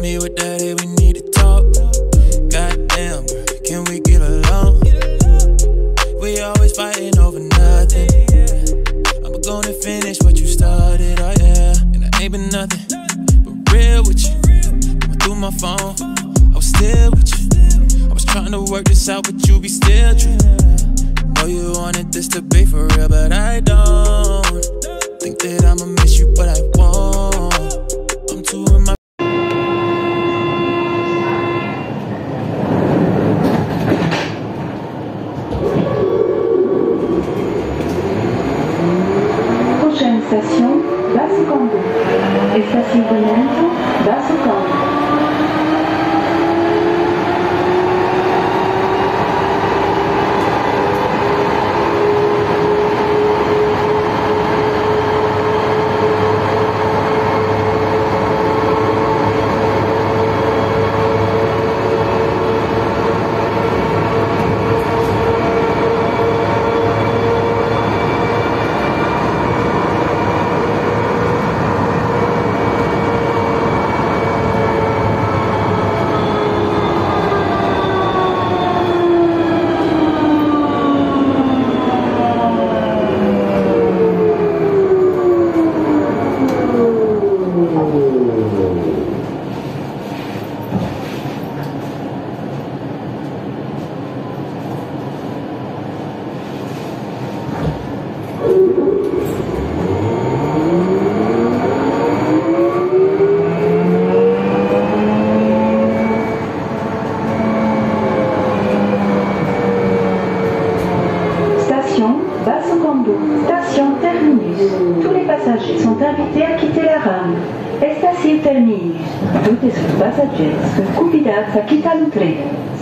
me with that, hey, we need to talk. Goddamn, girl, can we get along? We always fighting over nothing. I'm gonna finish what you started, oh yeah. And I ain't been nothing but real with you. Went through my phone, I was still with you. I was trying to work this out, but you be still true. Know you wanted this to be for real, but I don't. Think that I'ma miss you, but I won't. I'm too in my Prochaine station, Basso Cambo. Estacionamento, Basso Cambo. Station terminus. Tous les passagers sont invités à quitter la rame. Estación terminus. Tutti i passaggi sono convidati a quittare il treno.